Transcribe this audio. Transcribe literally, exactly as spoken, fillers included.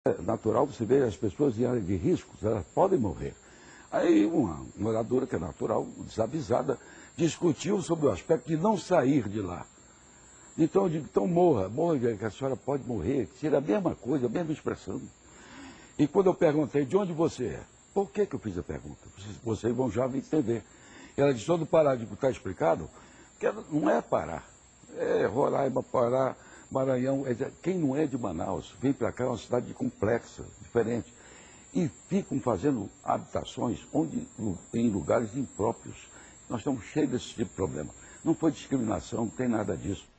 É natural você ver as pessoas em área de riscos, elas podem morrer. Aí uma moradora, que é natural, desavisada, discutiu sobre o aspecto de não sair de lá. Então eu digo, então morra, morra, que a senhora pode morrer, tira a mesma coisa, a mesma expressão. E quando eu perguntei de onde você é, por que, que eu fiz a pergunta? Vocês vão já me entender. Ela disse, todo Pará, digo, está explicado? Que não é Pará, é Roraima, Pará, Maranhão. É, quem não é de Manaus, vem para cá, é uma cidade complexa, diferente. E ficam fazendo habitações onde, em lugares impróprios. Nós estamos cheios desse tipo de problema. Não foi discriminação, não tem nada disso.